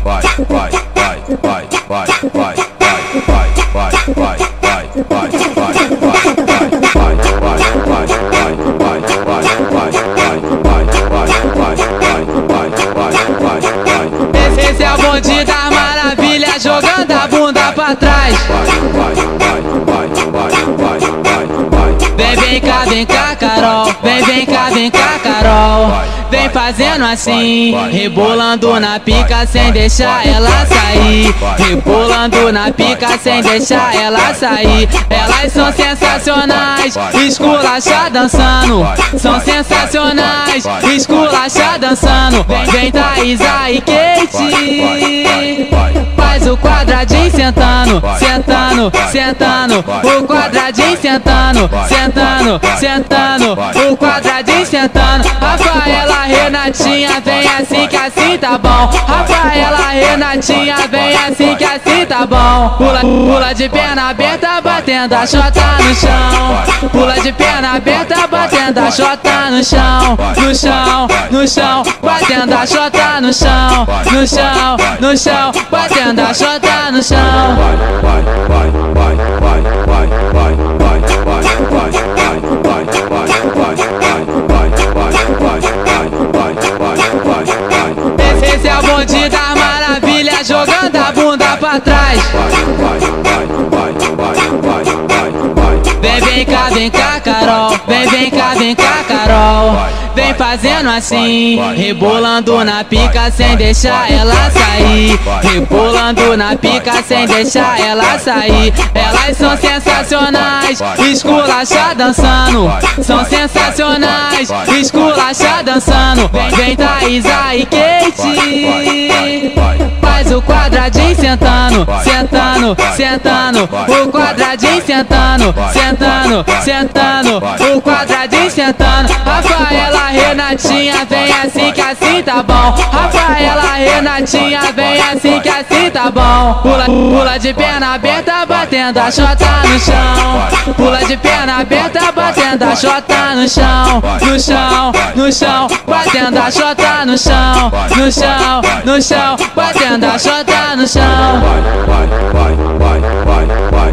Esse é o bonde da maravilha, jogando a bunda pra trás. Vem cá, Carol. Vem cá, Carol. Vem fazendo assim, rebolando na pica sem deixar ela sair. Rebolando na pica sem deixar ela sair. Elas são sensacionais, esculacha dançando. São sensacionais, esculacha dançando. Vem Thaísa e Kate. Faz o quadradinho sentando, sentando, sentando. O quadradinho sentando, sentando, sentando. O quadradinho sentando. Rafaela, Renatinha, vem assim que assim tá bom. Rafaela, Renatinha, vem assim que assim tá bom. Pula de perna aberta, batendo a chota no chão. Pula de perna aberta, batendo a chota no chão. No chão, no chão, batendo a chota no chão. No chão, no chão, batendo a chota no chão. Esse é o bonde da maravilha, jogando a bunda pra trás. Vem cá, Carol. Vem cá, Carol. Vem fazendo assim, rebolando na pica sem deixar ela sair. Rebolando na pica sem deixar ela sair. Elas são sensacionais, esculacha dançando. São sensacionais, esculacha dançando. Vem Thaísa e Kate. Faz o quadradinho sentando, sentando, sentando. O quadradinho sentando, sentando, sentando. O quadradinho sentando. Rafaela, Renatinha, vem assim que assim tá bom. Rafaela, Renatinha, vem assim que assim tá bom. Pula de perna aberta, batendo a chota no chão. Pula de perna aberta, batendo a chota no chão. No chão, no chão, batendo a chota no chão. No chão, no chão, batendo a chota no chão.